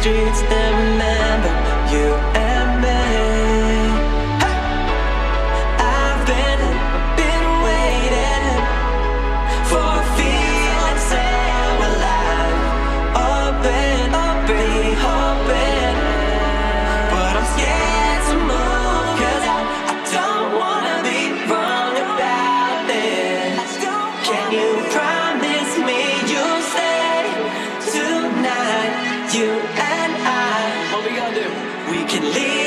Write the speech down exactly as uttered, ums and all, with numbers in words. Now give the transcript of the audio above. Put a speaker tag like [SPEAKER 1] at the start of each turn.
[SPEAKER 1] streets and remember you and me. Hey! I've been, been waiting for a feeling so alive. Open, open, hoping, but I'm scared to move, cause I, I don't wanna be wrong about this. Can you promise me you'll stay tonight? You and I, what we gonna do? We can leave